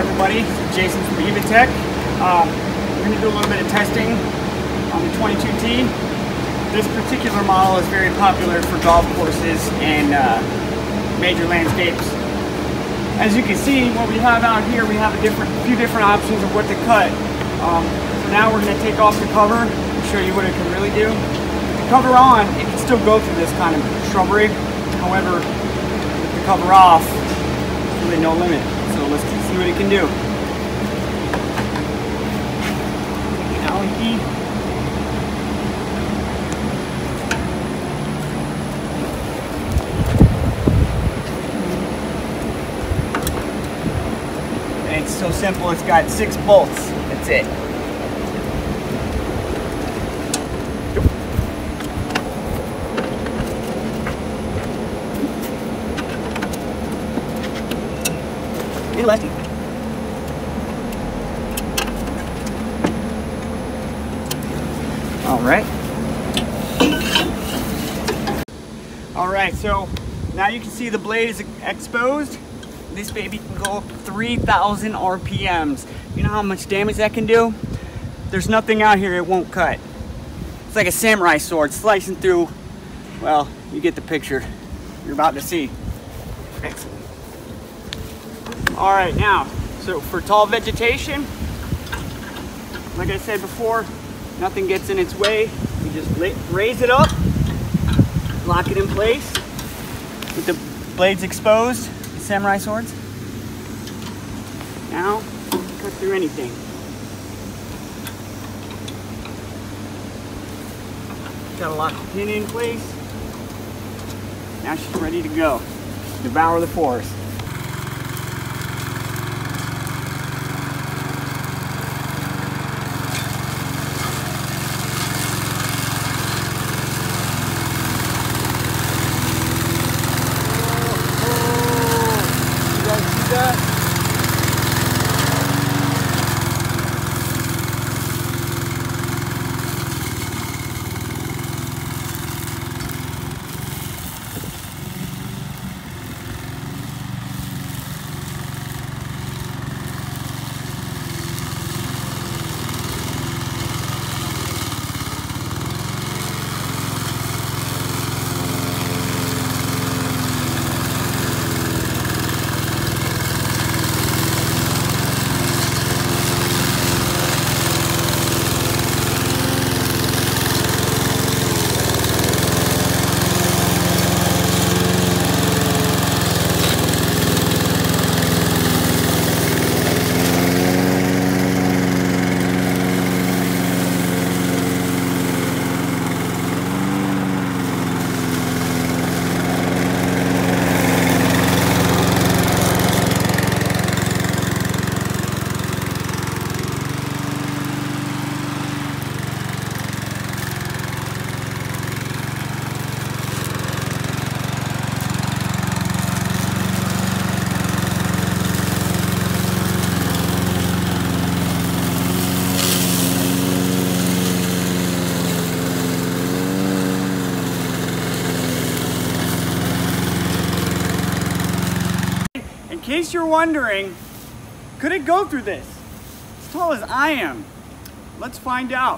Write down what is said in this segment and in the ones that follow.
everybody, Jason from Evitech. We're going to do a little bit of testing on the 22T. This particular model is very popular for golf courses and major landscapes. As you can see, what we have out here, we have a few different options of what to cut. So now we're going to take off the cover and show you what it can really do. With the cover on, it can still go through this kind of shrubbery. However, with the cover off, there's really no limit. So let's see what it can do. Allen key. And it's so simple, it's got 6 bolts. That's it. Hey, Lefty. All right, so now you can see the blade is exposed. This baby can go up 3,000 RPMs. You know how much damage that can do? There's nothing out here it won't cut. It's like a samurai sword slicing through, well, you get the picture. You're about to see. Excellent. All right, now, so for tall vegetation, like I said before, nothing gets in its way. You just raise it up, lock it in place with the blades exposed, the samurai swords. Now, cut through anything. Gotta lock the pin in place. Now she's ready to go. Devour the forest. In case you're wondering, could it go through this? As tall as I am. Let's find out.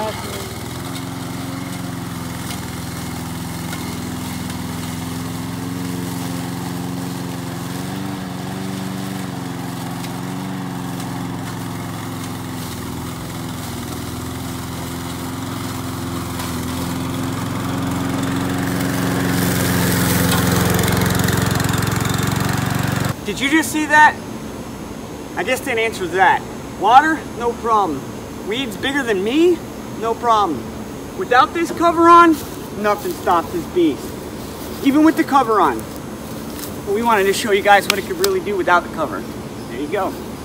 fascinating. Did you just see that? I just didn't answer that. Water, no problem. Weeds bigger than me, no problem. Without this cover on, nothing stops this beast. Even with the cover on. But we wanted to show you guys what it could really do without the cover. There you go.